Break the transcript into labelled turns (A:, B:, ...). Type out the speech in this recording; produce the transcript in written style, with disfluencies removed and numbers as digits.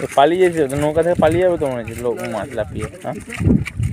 A: পালিয়েছে তো, নৌকা থেকে পালিয়ে যাবে তো মনে হচ্ছে লোক, মাছ লাফিয়ে। হ্যাঁ